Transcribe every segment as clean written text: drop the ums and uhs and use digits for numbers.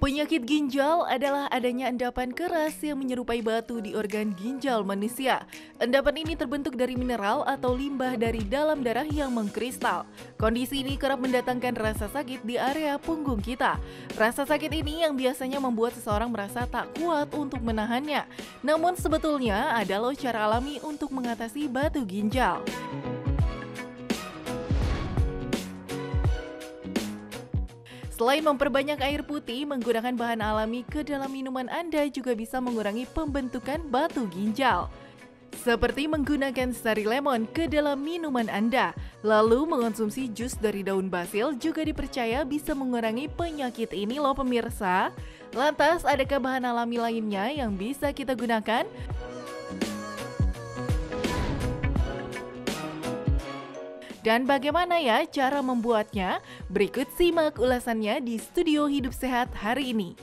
Penyakit ginjal adalah adanya endapan keras yang menyerupai batu di organ ginjal manusia. Endapan ini terbentuk dari mineral atau limbah dari dalam darah yang mengkristal. Kondisi ini kerap mendatangkan rasa sakit di area punggung kita. Rasa sakit ini yang biasanya membuat seseorang merasa tak kuat untuk menahannya. Namun sebetulnya ada loh cara alami untuk mengatasi batu ginjal. Selain memperbanyak air putih, menggunakan bahan alami ke dalam minuman Anda juga bisa mengurangi pembentukan batu ginjal. Seperti menggunakan sari lemon ke dalam minuman Anda. Lalu mengonsumsi jus dari daun basil juga dipercaya bisa mengurangi penyakit ini loh pemirsa. Lantas, adakah bahan alami lainnya yang bisa kita gunakan? Dan bagaimana ya cara membuatnya? Berikut simak ulasannya di Studio Hidup Sehat hari ini.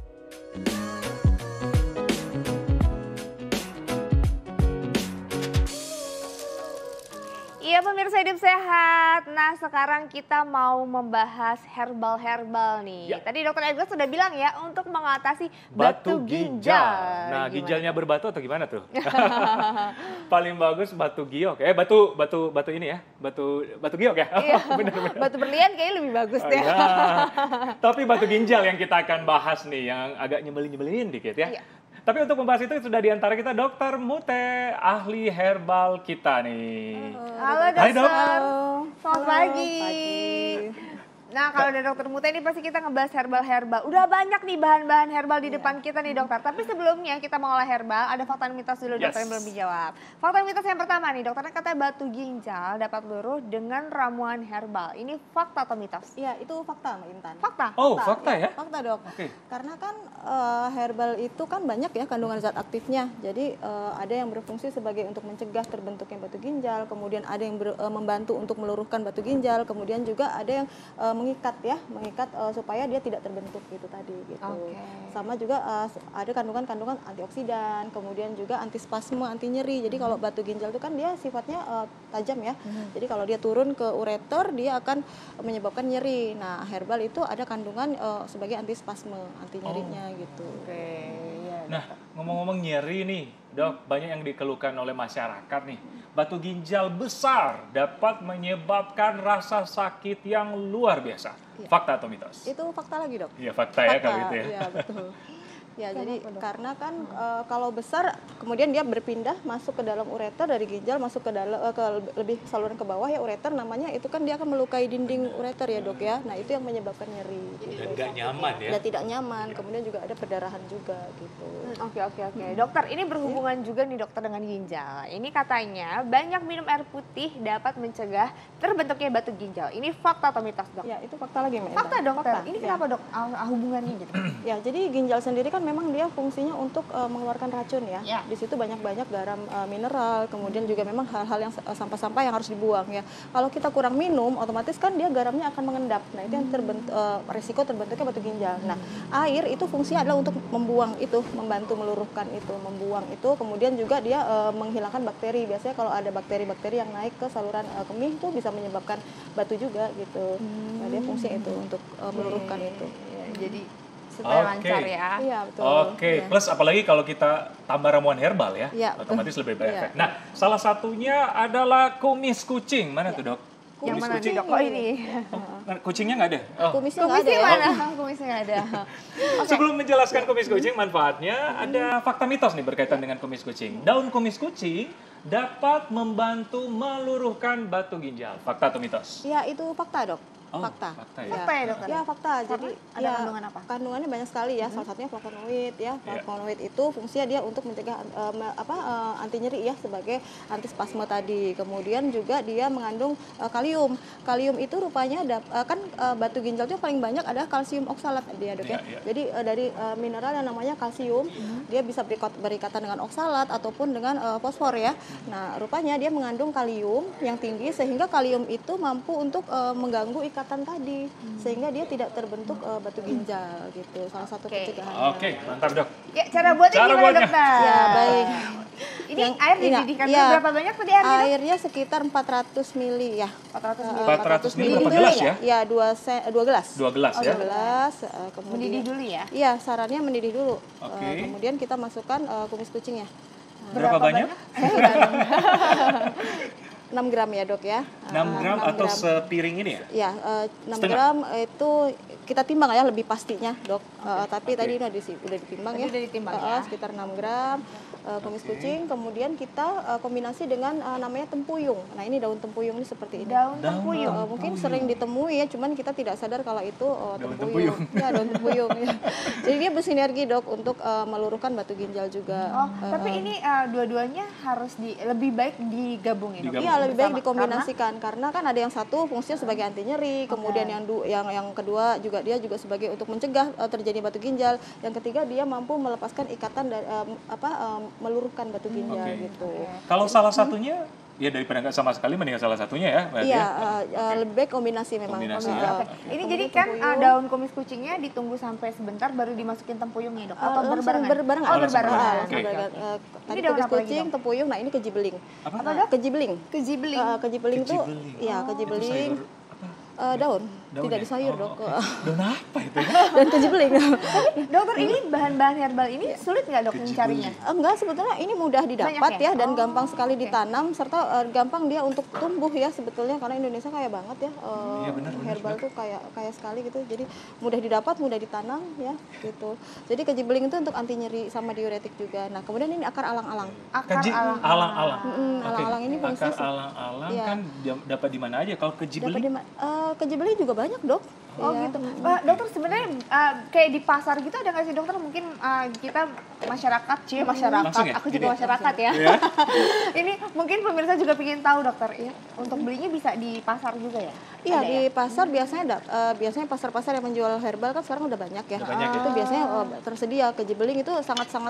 Iya pemirsa Hidup Sehat, nah sekarang kita mau membahas herbal-herbal nih. Ya. Tadi Dokter Edgar sudah bilang ya untuk mengatasi Batu batu ginjal. ginjal. Nah, Gimana ginjalnya tuh? berbatu atau gimana tuh? Paling bagus batu giok. Batu ini ya. Batu giok ya. Iya, Benar-benar. batu berlian kayaknya lebih bagus deh. Nah, tapi batu ginjal yang kita akan bahas nih yang agak nyebelin dikit ya. Iya. Tapi untuk membahas itu sudah di antara kita Dokter Mute, ahli herbal kita nih. Halo Hai, Dok. dokter, selamat Halo, pagi. Nah kalau ada Dokter Mute ini pasti kita ngebahas herbal-herbal. Udah banyak nih bahan-bahan herbal di depan kita nih dokter. Tapi sebelumnya kita mengolah herbal, ada fakta dan mitos dulu dokter yang belum dijawab. Fakta dan mitos yang pertama nih, dokternya katanya batu ginjal dapat luruh dengan ramuan herbal. Ini fakta atau mitos? Iya, itu fakta Mbak Intan. Fakta? Oh, fakta ya? Fakta dok. Oke. Karena kan herbal itu kan banyak ya kandungan zat aktifnya. Jadi ada yang berfungsi sebagai untuk mencegah terbentuknya batu ginjal, kemudian ada yang membantu untuk meluruhkan batu ginjal, kemudian juga ada yang mengikat supaya dia tidak terbentuk gitu tadi gitu. Oke. Sama juga ada kandungan antioksidan, kemudian juga antispasme, anti nyeri. Jadi kalau batu ginjal itu kan dia sifatnya tajam ya. Jadi kalau dia turun ke ureter dia akan menyebabkan nyeri. Nah, herbal itu ada kandungan sebagai antispasme, anti nyerinya gitu. Oke, ya. Nah, ngomong-ngomong nyeri nih, Dok, banyak yang dikeluhkan oleh masyarakat nih. Batu ginjal besar dapat menyebabkan rasa sakit yang luar biasa. Iya. Fakta atau mitos? Itu fakta lagi dok. Iya, fakta ya kalau itu ya. Iya betul. Ya, jadi Kenapa, Dok? karena kan kalau besar kemudian dia berpindah masuk ke dalam ureter dari ginjal masuk ke dalam lebih saluran ke bawah ya ureter namanya itu kan dia akan melukai dinding ureter ya dok ya. Nah itu yang menyebabkan nyeri. Dan nggak nyaman ya? Dan tidak nyaman. Kemudian juga ada perdarahan juga gitu. Oke. Dokter, ini berhubungan juga nih dokter dengan ginjal. Ini katanya banyak minum air putih dapat mencegah terbentuknya batu ginjal. Ini fakta atau mitos dok? Ya itu fakta lagi Mbak. Fakta dokter. Fakta, Ini ya. kenapa dok? Hubungannya gitu? Ya, jadi ginjal sendiri kan memang dia fungsinya untuk mengeluarkan racun ya. Ya. Di situ banyak garam mineral, kemudian juga memang hal-hal yang sampah-sampah yang harus dibuang ya. Kalau kita kurang minum, otomatis kan dia garamnya akan mengendap. Nah, itu yang resiko terbentuknya batu ginjal. Nah, air itu fungsinya adalah untuk membuang itu, membantu meluruhkan itu, membuang itu, kemudian juga dia menghilangkan bakteri. Biasanya kalau ada bakteri-bakteri yang naik ke saluran kemih itu bisa menyebabkan batu juga gitu. Nah, dia fungsinya itu untuk meluruhkan itu. Ya, jadi supaya lancar ya. Iya, betul. Oke, Iya. plus apalagi kalau kita tambah ramuan herbal ya, Iya, betul. otomatis lebih berefek. Iya. Nah, salah satunya adalah kumis kucing. Mana tuh dok? Yang Kumis mana nih kucing? dok? Oh ini. Nah, kucingnya nggak ada? Oh. Kumisnya nggak ada Kumisnya ya. mana? Kumisnya nggak ada. Oke. Sebelum menjelaskan kumis kucing manfaatnya, ada fakta mitos nih berkaitan dengan kumis kucing. Daun kumis kucing dapat membantu meluruhkan batu ginjal. Fakta atau mitos? Ya, itu fakta dok. Oh, Fakta. fakta ya. Fakta ya dokter? Ya fakta. Jadi ada ya, kandungan apa? Kandungannya banyak sekali ya. Salah satunya flavonoid ya. Flavonoid itu fungsinya dia untuk mencegah anti nyeri ya sebagai antispasme tadi. Kemudian juga dia mengandung kalium. Kalium itu rupanya batu ginjal itu paling banyak adalah kalsium oksalat dia dok ya. Iya. Jadi dari mineral yang namanya kalsium dia bisa berikatan dengan oksalat ataupun dengan fosfor ya. Nah rupanya dia mengandung kalium yang tinggi sehingga kalium itu mampu untuk mengganggu ikatan tadi sehingga dia tidak terbentuk batu ginjal gitu. Salah satu pencegahannya. Oke, mantap dok. Ya cara buatnya Cara gimana buatnya. dokter? Ya baik. Ini air dididihkan dulu berapa banyak tadi airnya? Dok? Airnya sekitar 400 mili ya. 400 mili berapa gelas ya? Ya, 2 gelas. 2 gelas ya. 2 gelas. Kemudian Mendidih dulu ya? Iya, sarannya mendidih dulu. Oke. Kemudian kita masukkan kumis kucingnya. Berapa banyak? 6 gram ya dok ya. 6 gram atau sepiring ini ya? Ya, 6 Setengah? gram itu kita timbang ya lebih pastinya dok. Tapi tadi udah ditimbang ya. Udah ditimbang ya. Sekitar 6 gram kumis kucing. Kemudian kita kombinasi dengan namanya tempuyung. Nah ini daun tempuyung ini seperti ini. Daun tempuyung. Mungkin sering ditemui ya, cuman kita tidak sadar kalau itu tempuyung. Ya daun tempuyung ya. Jadi dia bersinergi dok untuk meluruhkan batu ginjal juga. Oh, tapi ini dua-duanya harus lebih baik digabungin. Dok? Iya lebih baik Bersama. dikombinasikan karena kan ada yang satu fungsinya sebagai anti nyeri, kemudian yang kedua juga dia juga sebagai untuk mencegah terjadi batu ginjal, yang ketiga dia mampu melepaskan ikatan meluruhkan batu ginjal gitu. Kalau salah satunya ya daripada nggak sama sekali mendingan salah satunya ya. Iya, lebih baik kombinasi memang. Kombinasi, ya. Ini jadi kan daun kumis kucingnya ditunggu sampai sebentar baru dimasukin tempuyungnya dok? Atau berbarengan? Berbarengan. Oh berbarengan. Oke. Tadi daun kumis apa lagi, kucing, Dok? tempuyung, nah ini kejibeling. Apa dok? Kejibeling. Kejibeling. Kejibeling itu, ya kejibeling. Daun, tidak ya? disayur dok. Daun apa itu? Dan kejibeling. Dokter ini bahan-bahan herbal ini sulit nggak dok mencarinya? Enggak, sebetulnya ini mudah didapat Banyak ya? ya, dan gampang sekali oke. ditanam serta gampang dia untuk tumbuh ya sebetulnya, karena Indonesia kaya banget ya. Iya, benar, Herbal tuh kaya sekali gitu. Jadi mudah didapat, mudah ditanam ya gitu. Jadi kejibeling itu untuk anti nyeri sama diuretik juga. Nah, kemudian ini akar alang-alang. Akar alang-alang. Alang-alang. Alang-alang ini Akar fungsi alang-alang Iya. kan dapat di mana aja? Kalau kejibeling? kejibeling juga banyak dok. Oh Iya. gitu. Dokter sebenarnya kayak di pasar gitu ada nggak sih dokter? Mungkin kita masyarakat, masyarakat. Langsung ya? Aku juga Gini? masyarakat ya. Iya. Ini mungkin pemirsa juga ingin tahu dokter. Ya, untuk belinya bisa di pasar juga ya? Iya, Ada di ya? pasar biasanya pasar-pasar yang menjual herbal kan sekarang udah banyak ya. Udah banyak ya? Itu biasanya tersedia. Kejibeling itu sangat-sangat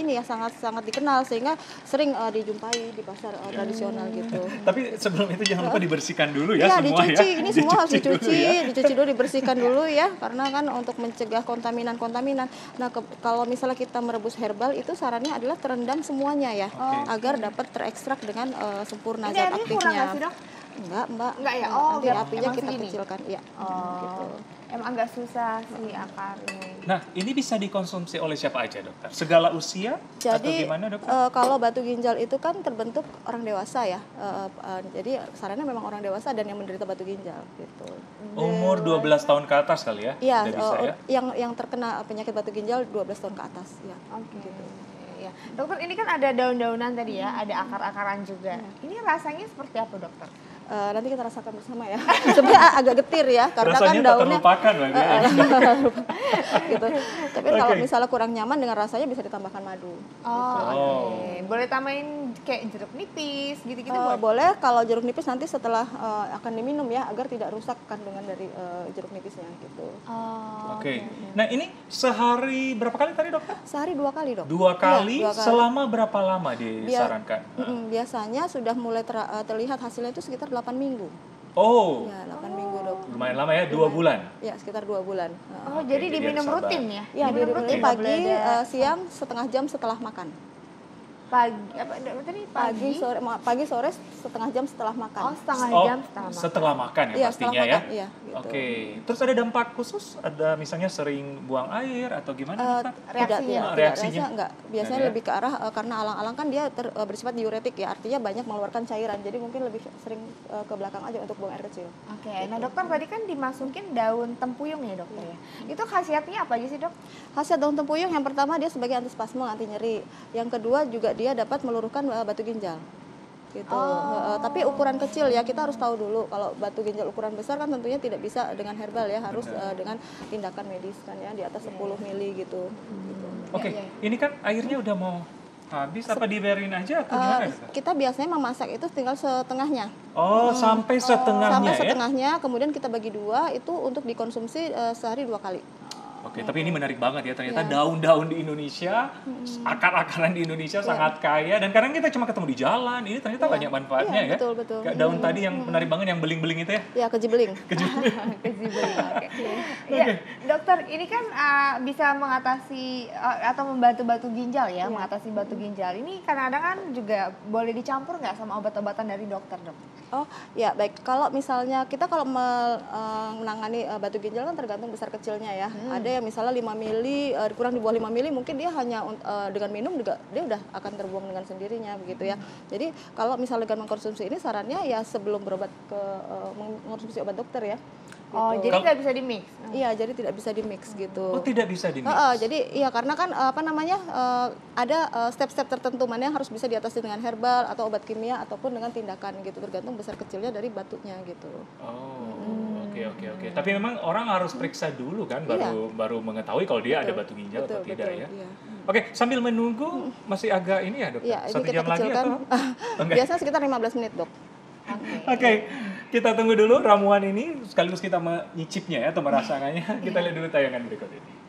sangat dikenal sehingga sering dijumpai di pasar tradisional gitu. Tapi sebelum itu jangan lupa dibersihkan dulu ya Iya, semua dicuci. ya. Ini semua harus Dicuci dulu dicuci, ya. dicuci dulu, dibersihkan dulu ya, karena kan untuk mencegah kontaminan. Nah, kalau misalnya kita merebus herbal itu sarannya adalah terendam semuanya ya, agar dapat terekstrak dengan sempurna Ini zat airnya kurang nggak sih aktifnya. dok? Enggak, Mbak. Enggak ya? Nanti biar apinya emang kita segini? kecilkan, iya. Gitu. Emang agak susah sih akarnya. Nah, ini bisa dikonsumsi oleh siapa aja, dokter? Segala usia atau Jadi gimana, dokter? kalau batu ginjal itu kan terbentuk orang dewasa ya. Jadi sarannya memang orang dewasa dan yang menderita batu ginjal gitu. Umur 12 tahun ke atas kali ya? Iya, Udah bisa ya? yang terkena penyakit batu ginjal 12 tahun ke atas ya. Oke. Ya. Dokter ini kan ada daun-daunan tadi ya, ada akar-akaran juga. Ini rasanya seperti apa dokter? Nanti kita rasakan bersama ya. Sebenarnya agak getir ya, karena Rasanya kan tak daunnya terlupakan berarti ya? gitu. Tapi kalau misalnya kurang nyaman dengan rasanya bisa ditambahkan madu. Oh, oke. Boleh tambahin kayak jeruk nipis gitu-gitu boleh? Boleh kalau jeruk nipis nanti setelah akan diminum ya, agar tidak rusak kandungan dari jeruk nipisnya gitu. Oh, Oke. Nah, ini sehari berapa kali tadi, dokter? Sehari 2 kali dok. 2 kali, Iya, 2 kali. selama berapa lama disarankan? Biasanya sudah mulai terlihat hasilnya itu sekitar 8 minggu. Oh, Ya, 8 minggu dok. lumayan lama ya, 2 bulan. Ya, sekitar 2 bulan. Oh, jadi jadi diminum harus sabar. rutin ya? Ya, Diminum di nggak boleh pagi, ada siang, setengah jam setelah makan. pagi apa tadi Pagi, sore setengah jam setelah makan. Oh, setengah jam setelah makan. Setelah makan ya Iya, pastinya setelah ya? makan, iya, gitu. Oke, terus ada dampak khusus? Ada misalnya sering buang air atau gimana? dokter? Reaksinya? Reaksinya? Enggak. Biasanya Nggak ada ya? lebih ke arah karena alang-alang kan dia bersifat diuretik ya, artinya banyak mengeluarkan cairan. Jadi mungkin lebih sering ke belakang aja untuk buang air kecil. Oke, nah dokter tadi kan dimasukin daun tempuyung ya dokter ya? Itu khasiatnya apa aja sih dok? Khasiat daun tempuyung yang pertama dia sebagai antispasme, anti nyeri. Yang kedua juga dia dapat meluluhkan batu ginjal. Gitu. Tapi ukuran kecil ya, kita harus tahu dulu kalau batu ginjal ukuran besar kan tentunya tidak bisa dengan herbal ya, harus dengan tindakan medis kan ya, di atas 10 mili gitu. Oke, ini kan airnya udah mau habis, apa dibiarin aja atau gimana? dokter? Kita biasanya memasak itu tinggal setengahnya. Oh, sampai setengahnya Sampai ya? setengahnya, kemudian kita bagi 2 itu untuk dikonsumsi sehari 2 kali. Oke, tapi ini menarik banget ya, ternyata daun-daun di Indonesia, akar-akaran di Indonesia sangat kaya, dan kadang kita cuma ketemu di jalan, ini ternyata banyak manfaatnya ya. Betul. Kayak daun tadi yang menarik banget, yang beling-beling itu ya. Ya, kejibeling. Kejibeling, oke. Ya, dokter, ini kan bisa mengatasi atau membantu batu ginjal ya, mengatasi batu ginjal. Ini kadang-kadang kan juga boleh dicampur nggak sama obat-obatan dari dokter, dok? Oh, ya baik. Kalau misalnya kita menangani batu ginjal kan tergantung besar kecilnya ya. Ada yang misalnya 5 mili, kurang di bawah 5 mili, mungkin dia hanya dengan minum juga dia udah akan terbuang dengan sendirinya begitu ya. Jadi kalau misalnya dengan mengkonsumsi ini, sarannya ya sebelum berobat mengkonsumsi obat dokter ya. Oh, gitu. jadi tidak bisa di mix? Iya, jadi tidak bisa di mix gitu. Oh, tidak bisa di mix? Jadi iya, karena kan ada step-step tertentu mana yang harus bisa diatasi dengan herbal atau obat kimia ataupun dengan tindakan gitu, tergantung besar kecilnya dari batunya gitu. Oh, oke. Tapi memang orang harus periksa dulu kan, baru mengetahui kalau dia ada batu ginjal atau tidak ya. Iya. Oke, sambil menunggu masih agak ini ya, dokter? Iya, 1 kita jam lagi kecilkan. atau? Biasanya sekitar 15 menit, dok. Oke, kita tunggu dulu ramuan ini sekaligus kita menyicipnya ya atau merasakannya. Kita lihat dulu tayangan berikut ini.